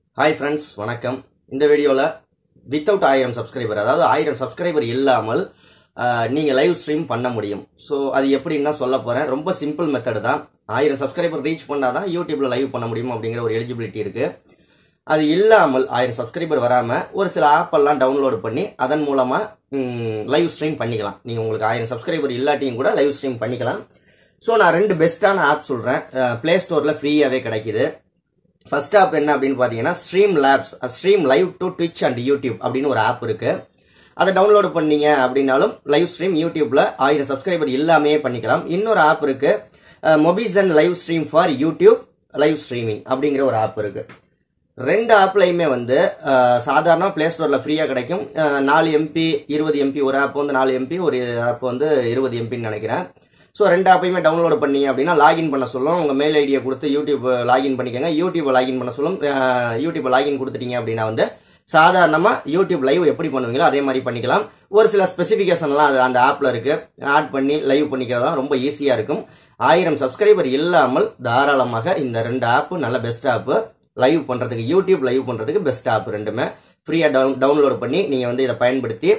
Hi friends, வணக்கம். இந்த வீடியோல without 1000 சப்ஸ்கிரைபர், அதாவது 1000 சப்ஸ்கிரைபர் இல்லாமல் நீங்க லைவ் ஸ்ட்ரீம் பண்ண முடியும். சோ அது எப்படின்னா சொல்ல போறேன். ரொம்ப சிம்பிள் மெத்தட் தான். 1000 சப்ஸ்கிரைபர் ரீச் பண்ணாதான் யூடியூப்ல லைவ் பண்ண முடியும் அப்படிங்கிற ஒரு எலிஜிபிலிட்டி இருக்கு. அது இல்லாமல் 1000 சப்ஸ்கிரைபர் வராம ஒரு சில ஆப் எல்லாம் டவுன்லோட் பண்ணி அதன் மூலமா லைவ் ஸ்ட்ரீம் பண்ணிக்கலாம். நீங்க உங்களுக்கு 1000 சப்ஸ்கிரைபர் இல்லாட்டியும் கூட லைவ் ஸ்ட்ரீம் பண்ணிக்கலாம். சோ நான் ரெண்டு பெஸ்டான ஆப் சொல்றேன். பிளே ஸ்டோர்ல ஃப்ரீயாவே கிடைக்குது. ஃபர்ஸ்ட் ஆப் என்ன அப்படின்னு பாத்தீங்கன்னா Streamlabs, stream live to Twitch and YouTube அப்படின்னு ஒரு ஆப் இருக்கு. அதை டவுன்லோட் பண்ணீங்க அப்படின்னாலும் லைவ் ஸ்ட்ரீம் யூடியூப்ல 1000 சப்ஸ்கிரைபர் இல்லாமே பண்ணிக்கலாம். இன்னொரு ஆப் இருக்கு, Mobizen live stream for YouTube live streaming அப்படிங்கிற ஒரு ஆப் இருக்கு. ரெண்டு ஆப்லயுமே வந்து சாதாரண பிளே ஸ்டோர்ல ஃப்ரீயா கிடைக்கும். 4 MB 20 MB ஒரு ஆப் வந்து 4 MB, ஒரு ஆப் வந்து 20 MBன்னு நினைக்கிறேன். ஸோ ரெண்டு ஆப்பையுமே டவுன்லோட் பண்ணீங்க அப்படின்னா லாகின் பண்ண சொல்லும். உங்க மெயில் ஐடியை கொடுத்து யூடியூப் லாகின் பண்ணிக்கோங்க. யூடியூப் லாகின் பண்ண சொல்லும். யூடியூப் லாகின் கொடுத்துட்டீங்க அப்படின்னா வந்து சாதாரணமா யூடியூப் லைவ் எப்படி பண்ணுவீங்களோ அதே மாதிரி பண்ணிக்கலாம். ஒரு சில ஸ்பெசிபிகேஷன்லாம் அந்த ஆப்ல இருக்கு. ஆட் பண்ணி லைவ் பண்ணிக்கிறதா ரொம்ப ஈஸியா இருக்கும். 1000 சப்ஸ்கிரைபர் இல்லாமல் தாராளமாக இந்த ரெண்டு ஆப் நல்ல பெஸ்ட் ஆப். லைவ் பண்றதுக்கு, யூடியூப் லைவ் பண்றதுக்கு பெஸ்ட் ஆப். ரெண்டுமே ஃப்ரீயா டவுன்லோட் பண்ணி நீங்க வந்து இதை பயன்படுத்தி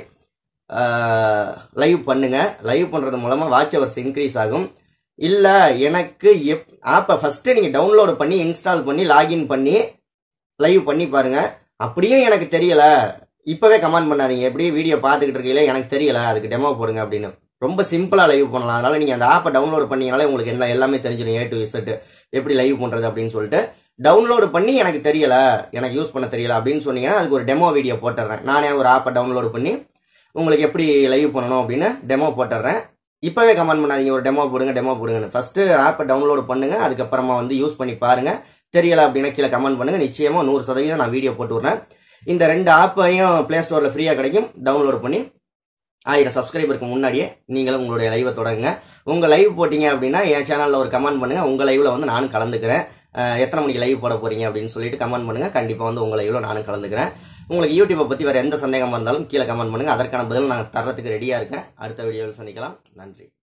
லைவ் பண்ணுங்க. லைவ் பண்றது மூலமா வாட்ச் ஹவர்ஸ் இன்க்ரீஸ் ஆகும். இல்ல எனக்கு ஆப்பை ஃபர்ஸ்ட் நீங்க டவுன்லோட் பண்ணி இன்ஸ்டால் பண்ணி லாகின் பண்ணி லைவ் பண்ணி பாருங்க. அப்படியும் எனக்கு தெரியல, இப்பவே கமெண்ட் பண்ணாதீங்க. எப்படி வீடியோ பார்த்துக்கிட்டு இருக்கீங்களே எனக்கு தெரியல, அதுக்கு டெமோ போடுங்க அப்படின்னு. ரொம்ப சிம்பிளா லைவ் பண்ணலாம். அதனால நீங்க அந்த ஆப்பை டவுன்லோட் பண்ணீங்கனாலே உங்களுக்கு எல்லாமே தெரிஞ்சிடும். A to Z எப்படி லைவ் பண்றது அப்படின்னு சொல்லிட்டு டவுன்லோட் பண்ணி எனக்கு தெரியல, எனக்கு யூஸ் பண்ண தெரியல அப்படின்னு சொன்னீங்கன்னா அதுக்கு ஒரு டெமோ வீடியோ போட்டுறேன். நானே ஒரு ஆப்பை டவுன்லோட் பண்ணி உங்களுக்கு எப்படி லைவ் பண்ணணும் அப்படின்னு டெமோ போட்டுறேன். இப்பவே கமெண்ட் பண்ணாதீங்க ஒரு டெமோ போடுங்க டெமோ போடுங்கன்னு. ஃபர்ஸ்ட் ஆப்பை டவுன்லோட் பண்ணுங்க, அதுக்கப்புறமா வந்து யூஸ் பண்ணி பாருங்க. தெரியல அப்படின்னா கீழே கமெண்ட் பண்ணுங்க. நிச்சயமா 100% நான் வீடியோ போட்டு விடுறேன். இந்த ரெண்டு ஆப்பையும் பிளே ஸ்டோர்ல ஃப்ரீயா கிடைக்கும். டவுன்லோட் பண்ணி 1000 சப்ஸ்கிரைபருக்கு முன்னாடியே நீங்களும் உங்களுடைய லைவை தொடங்குங்க. உங்க லைவ் போட்டீங்க அப்படின்னா என் சேனல்ல ஒரு கமெண்ட் பண்ணுங்க. உங்க லைவ்ல வந்து நானும் கலந்துக்கிறேன். எத்தனை மணிக்கு லைவ் போட போறீங்க அப்படின்னு சொல்லிட்டு கமெண்ட் பண்ணுங்க. கண்டிப்பா வந்து உங்க லைவ்ல நானும் கலந்துக்கிறேன். உங்களுக்கு யூடியூப்பை பத்தி வேற எந்த சந்தேகமா இருந்தாலும் கீழே கமெண்ட் பண்ணுங்க. அதற்கான பதில் நான் தர்றதுக்கு ரெடியா இருக்கேன். அடுத்த வீடியோவில் சந்திக்கலாம். நன்றி.